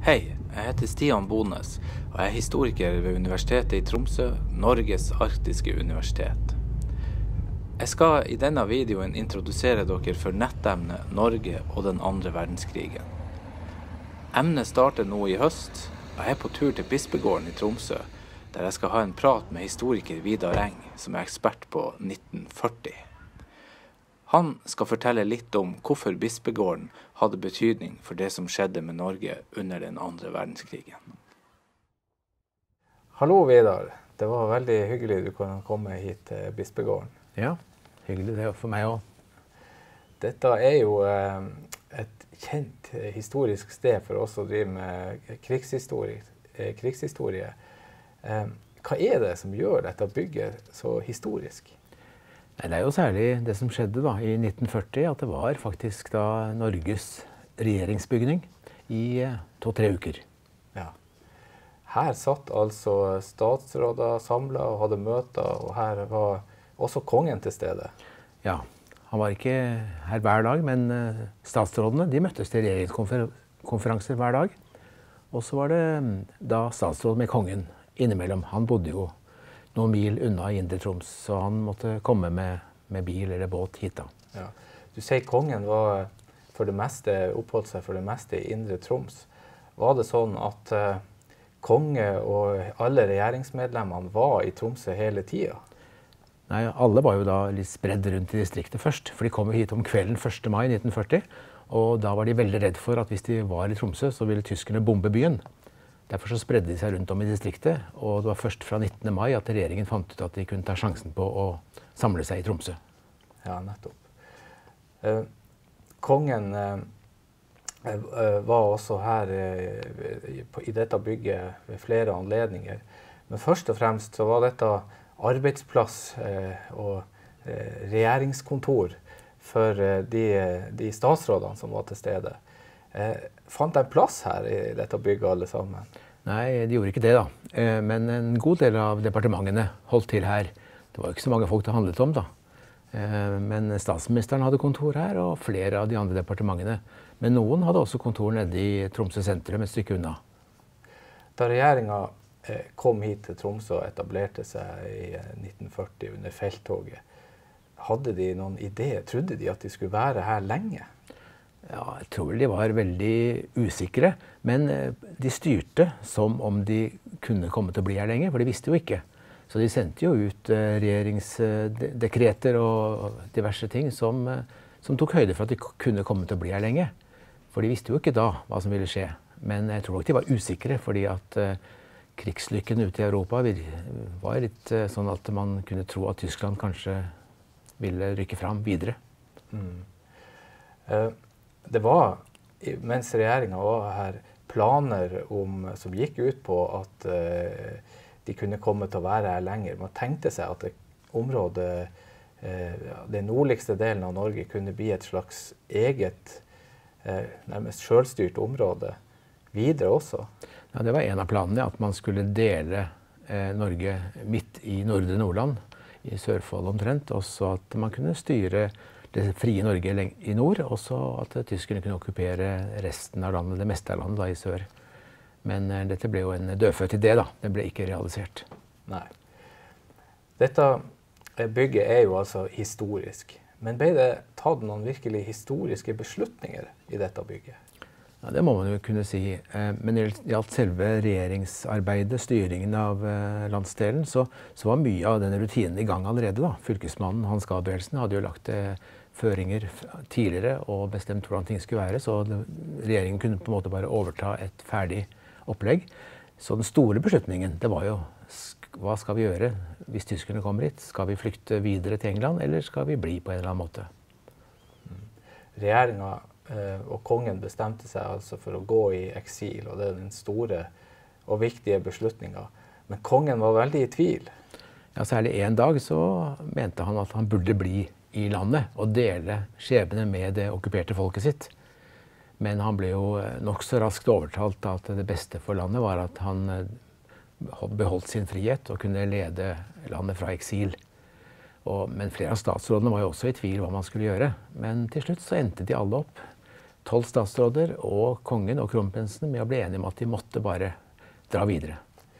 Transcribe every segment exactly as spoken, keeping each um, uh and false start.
Hei, jeg heter Stian Bones, og jeg er historiker ved Universitetet i Tromsø, Norges arktiske universitet. Jeg skal i denne videoen introdusere dere for nettemnet Norge og den andre verdenskrigen. Emnet starter nå i høst, og jeg er på tur til Bispegården i Tromsø, der jeg skal ha en prat med historiker Vidar Eng, som er ekspert på nitten førti. Han skal fortelle litt om hvorfor Bispegården hadde betydning for det som skjedde med Norge under den andre verdenskrigen. Hallo Vidar, det var veldig hyggelig du kunne komme hit til Bispegården. Ja, hyggelig det for meg også. Dette er jo eh, et kjent historisk sted for oss å drive med krigshistorie. Eh, krigshistorie. Eh, hva er det som gjør dette bygget så historisk? Nei, det er jo særlig det som skjedde da, i nitten førti, at det var faktisk da Norges regjeringsbygning i to-tre uker. Ja. Her satt altså statsråder samlet og hadde møter, og her var også kongen til stede. Ja, han var ikke her hver dag, men statsrådene de møttes til regjeringskonferanser hver dag. Og så var det da statsråd med kongen innimellom. Han bodde jo noen mil unna i Indre Troms, så han måtte komme med, med bil eller båt hit da. Ja. Du sier kongen var for det meste, oppholdt seg for det meste i Indre Troms. Var det sånn at uh, konge og alle regjeringsmedlemmene var i Tromsø hele tiden? Nei, alle var jo da litt spredd rundt i distriktet først, for de kom jo hit om kvelden første mai nitten førti, og da var de veldig redd for at hvis de var i Tromsø, så ville tyskerne bombe byen. Derfor så spredde de seg rundt om i distriktet, og det var først fra nittende mai at regjeringen fant ut at de kunne ta sjansen på å samle seg i Tromsø. Ja, nettopp. Eh, kongen eh, var også her eh, i dette bygget ved flere anledninger. Men først og fremst så var dette arbeidsplass eh, og eh, regjeringskontor for eh, de, de statsrådene som var til stede. Eh, fant de plass her i dette bygget alle sammen? Nei, de gjorde ikke det da. Eh, men en god del av departementene holdt til her. Det var ikke så mange folk det handlet om da. Eh, men statsministeren hadde kontor her, og flere av de andre departementene. Men noen hadde også kontor nede i Tromsø sentrum, et stykke unna. Da regjeringen eh, kom hit til Tromsø og etablerte seg i nitten førti under felttoget, hadde de noen idé? Trodde de at de skulle være her lenge? Ja, jeg tror de var veldig usikre, men de styrte som om de kunne komme til å bli her lenge, for de visste jo ikke. Så de sendte jo ut regjeringsdekreter og diverse ting som, som tok høyde for at de kunne komme til å bli her lenge. For de visste jo ikke da hva som ville skje. Men jeg tror nok de var usikre, fordi at krigslykken ute i Europa var litt sånn at man kunne tro at Tyskland kanskje ville rykke fram videre. Mm. Uh. Det var, mens regjeringen var her, planer om, som gikk ut på at uh, de kunne komme til å være her lenger. Man tenkte seg at det området, uh, den nordligste delen av Norge kunne bli et slags eget, uh, nærmest selvstyrt område videre også. Ja, det var en av planene, at man skulle dele uh, Norge midt i Nordre Nordland, i Sørfold omtrent, og så at man kunne styre det frie Norge i nord, og så at tyskerne kunne okkupere resten av landet, det meste av landet da i sør. Men uh, dette ble jo en dødfødt idé da, det ble ikke realisert. Nei. Dette bygget er jo altså historisk, men ble det tatt noen virkelig historiske beslutninger i dette bygget? Ja, det må man jo kunne si. Men i alt selve regjeringsarbeidet, styringen av landsdelen, så, så var mye av den rutinen i gang allerede da. Fylkesmannen Hans Gabrielsen hadde jo lagt føringer tidligere og bestemt hvordan ting skulle være, så det, regjeringen kunne på en måte bare overta et ferdig opplegg. Så den store beslutningen, det var jo, hva skal vi gjøre hvis tyskerne kommer hit? Skal vi flykte videre til England, eller skal vi bli på en eller annen måte? Regjeringen og kongen bestemte seg altså for å gå i eksil, og det er den store og viktige beslutningen. Men kongen var veldig i tvil. Ja, særlig en dag så mente han at han burde bli i landet og dele skjebne med det okkuperte folket sitt. Men han ble jo nok så raskt overtalt at det beste for landet var at han beholdt sin frihet og kunne lede landet fra eksil. Og, men flere av statsrådene var jo også i tvil hva man skulle gjøre. Men til slutt så endte de alle opp tolv statsråder og kongen og kronprinsen med å bli enige om at de måtte bare dra videre.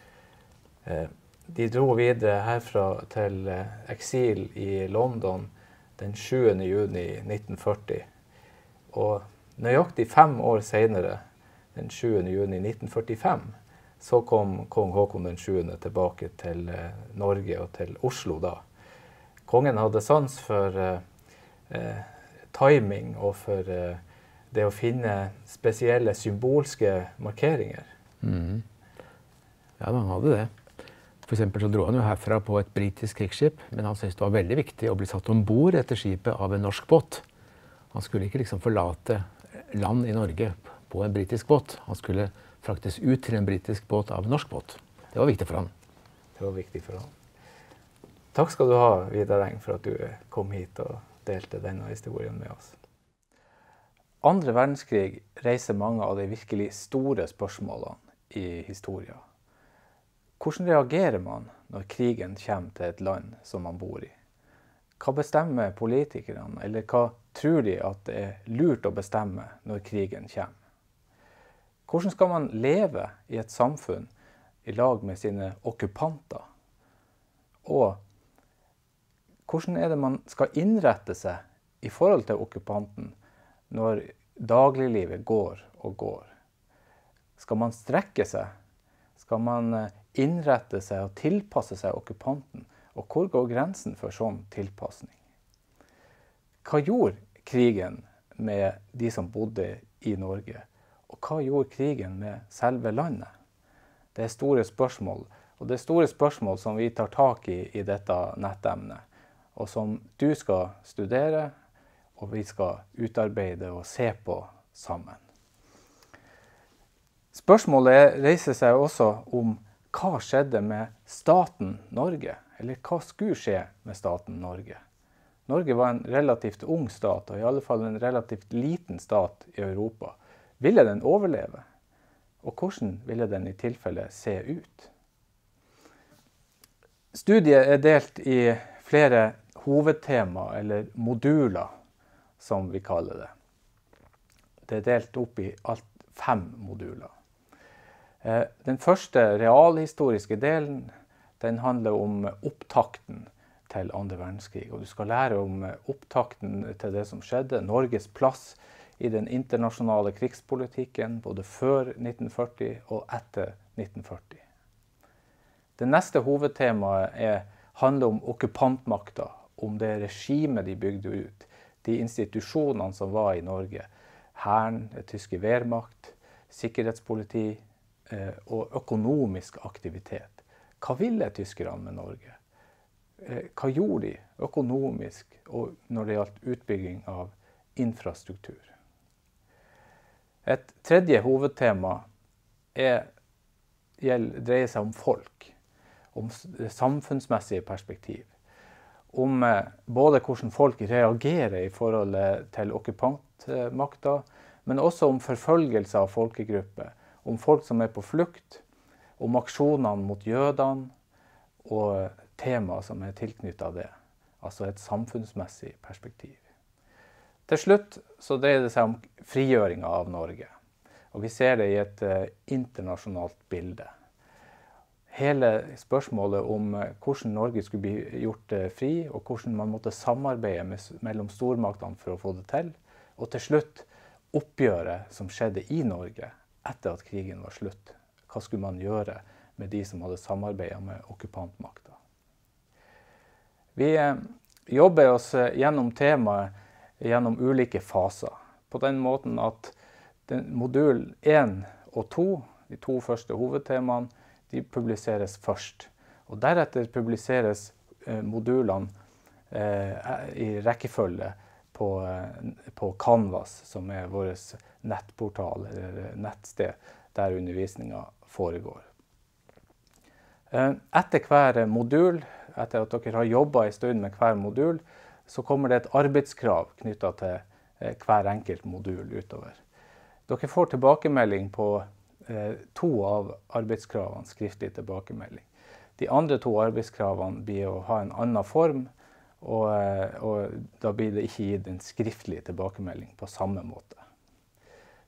De dro videre herfra til eksil i London den sjuende juni nitten førti. Og nøyaktig fem år senere, den sjuende juni nitten førtifem, så kom kong Håkon den sjuende tilbake til Norge og til Oslo da. Kongen hadde sans for eh, timing og for eh, det å finne spesielle symbolske markeringer. Mm. Ja, han hadde det. For eksempel så dro han jo herfra på et britisk krigsskip, men han syntes det var veldig viktig å bli satt ombord etter skipet av en norsk båt. Han skulle ikke liksom forlate land i Norge på en britisk båt. Han skulle fraktes ut til en britisk båt av en norsk båt. Det var viktig for han. Det var viktig for han. Takk skal du ha, Vidar Eng, for at du kom hit og delte denne historien med oss. Andre verdenskrig reiser mange av de virkelig store spørsmålene i historien. Hvordan reagerer man når krigen kommer til et land som man bor i? Hva bestemmer politikerne, eller hva tror de at det er lurt å bestemme når krigen kommer? Hvordan skal man leve i et samfunn i lag med sine okkupanter? Og hvordan er det man skal innrette seg i forhold til okkupanten når dagliglivet går og går? Skal man strekke seg? Skal man innrette seg og tilpasse seg okkupanten? Og hvor går grensen for sånn tilpasning? Hva gjorde krigen med de som bodde i Norge? Og hva gjorde krigen med selve landet? Det er store spørsmål, og det er store spørsmål som vi tar tak i i dette nettemnet, og som du skal studere, og vi skal utarbeide og se på sammen. Spørsmålet reiser seg også om hva skjedde med staten Norge, eller hva skulle skje med staten Norge. Norge var en relativt ung stat, og i alle fall en relativt liten stat i Europa. Ville den overleve? Og hvordan ville den i tilfelle se ut? Studiet er delt i flere hovedtema, eller moduler, som vi kaller det. Det er delt opp i alt fem moduler. Den første realhistoriske delen, den handler om opptakten til andre verdenskrig. Og du skal lære om opptakten til det som skjedde, Norges plass i den internasjonale krigspolitikken, både før nitten førti og etter nitten førti. Det neste hovedtemaet er, handler om okkupantmakta, om det regimet de bygde ut, de institusjonene som var i Norge, hæren, det tyske Wehrmacht, sikkerhetspoliti eh, og økonomisk aktivitet. Hva ville tyskerne med Norge? Eh, hva gjorde de økonomisk og når det gjaldt utbygging av infrastruktur? Et tredje hovedtema er, dreier seg om folk, om samfunnsmessige perspektiv, om eh, både hvordan folk reagerer i forhold til okkupantmakta, men også om forfølgelse av folkegrupper, om folk som er på flukt, om aksjonene mot jødene og temaer som er tilknyttet det, altså et samfunnsmessig perspektiv. Til slutt så dreier det seg om frigjøringen av Norge, og vi ser det i et uh, internasjonalt bilde. Hele spørsmålet om uh, hvordan Norge skulle bli gjort uh, fri, og hvordan man måtte samarbeide med, mellom stormaktene for å få det til, og til slutt oppgjøret som skjedde i Norge etter at krigen var slutt. Hva skulle man gjøre med de som hadde samarbeidet med okkupantmakta? Vi uh, jobber oss uh, gjennom temaet gjennom ulike faser. På den måten at den modul én og to, de to første hovedtemaene, de publiseres først. Og deretter publiseres eh, modulene eh, i rekkefølge på, eh, på Canvas, som er vår nettportal eller nettsted der undervisningen foregår. Eh, etter hver modul, etter at dere har jobbet en stund med hver modul, så kommer det et arbeidskrav knyttet til eh, hver enkelt modul utover. Dere får tilbakemelding på eh, to av arbeidskravene, skriftlig tilbakemelding. De andre to arbeidskravene blir å ha en annen form, og, eh, og da blir det ikke gitt en skriftlig tilbakemelding på samme måte.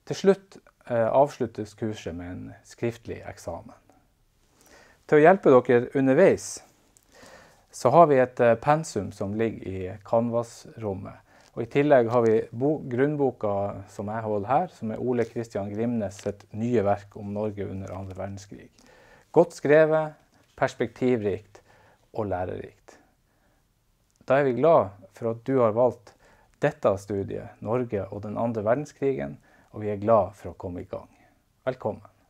Til slutt eh, avsluttes kurset med en skriftlig eksamen. Til å hjelpe dere underveis, så har vi et eh, pensum som ligger i Canvas-rommet. Og i tillegg har vi bo grunnboka som jeg holder her, som er Ole Kristian Grimnes sitt nye verk om Norge under andre verdenskrig. Godt skrevet, perspektivrikt og lærerikt. Da er vi glad for at du har valgt dette studiet, Norge og den andre verdenskrigen, og vi er glad for å komme i gang. Velkommen!